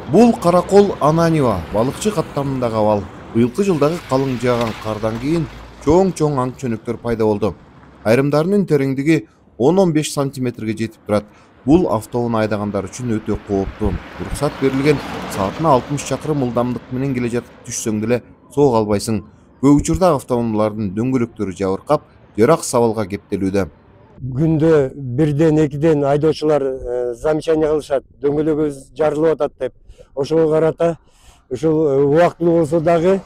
Бул Каракол Ананева балыкчы каттамындагы абал. Быйылкы жылдагы калың жааган кардан кийин чоң аң чөнөктөр пайда болду. Айрымдарынын тереңдиги 10-15 сантиметрге жетип турат. Бул автоунаа айдагандар үчүн өтө кооптуу. Уруксат берилген саатына 60 чакырым ылдамдык менен келе жатып түшсөң деле соог албайсың. Көп учурда автоунаалардын дөңгөлөктөрү жабыркап, жарак сабалга кептелүүдө. Күндө бирден экиден айдоочулар замечание кылышат, дөңгөлөгүбүз жарылып атат деп. Ошого карата ушул убактылуу болсо дагы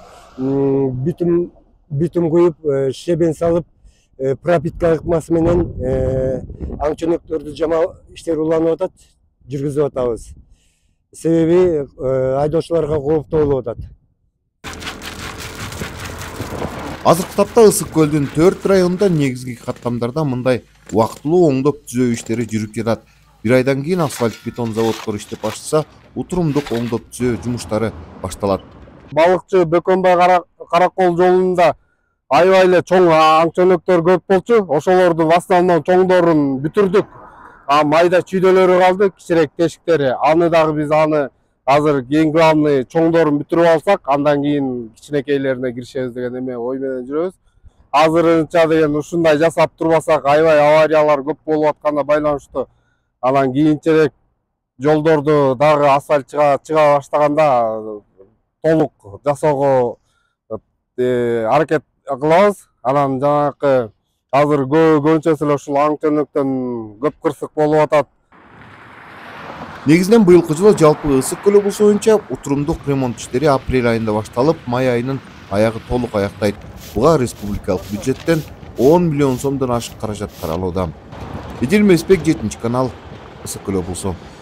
бүтүм куюп, шебен салып, пропитка ыкмасы менен аң чөнөктөрдү жамап иштер уланып атат, жүргүзүп атабыз. Себеби айдоочуларга кооптуу болуп атат. Азыркы тапта Ысык көлдүн 4 районунда негизги каттамдарда мындай убактылуу оңдоп түзөө иштери жүрүп жатат. Бир айдан кийин асфальт бетон заводдор иштеп баштаса, утурумдук оңдоп түзөө жумуштары башталат. Балыкчы Бөкөнбай Каракол жолунда аябай эле чоң аң чөнөктөр көп болчу. Ошолордун в основном чоңдорун бүтүрдүк. Майда чүйдөлөрү калды, кичирээк тешиктери. Аны дагы биз азыр эң главный чоңдорун бүтүрүп алсак, андан кийин кичинекейлерине киришебиз деген эме ой менен жүрөбүз. Азырынча деген ушундай жасап турбасак, аябай авариялар көп болуп атканына байланыштуу. Анан кийинчерээк жолдорду дагы асфальт чыга баштаганда толук жасоого аракет кылабыз. Анан жанакы азыр көбүнчөсү эле ушул аң чөнөктөн көп кырсык болуп атат. Негизинен быйылкы жылы жалпы Ысык көл облусу боюнча утурумдук ремонт иштери апрель айында башталып, май айынын аягы толук аяктайт. Буга республикалык бюджеттен 10 миллион сомдон ашык каражат каралууда. Эдил Месбек, 7 канал, Ысык көл облусу.